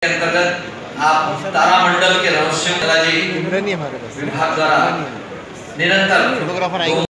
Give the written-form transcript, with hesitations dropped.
अंतर्गत आप तारामंडल के रहस्यों विभाग द्वारा निरंतर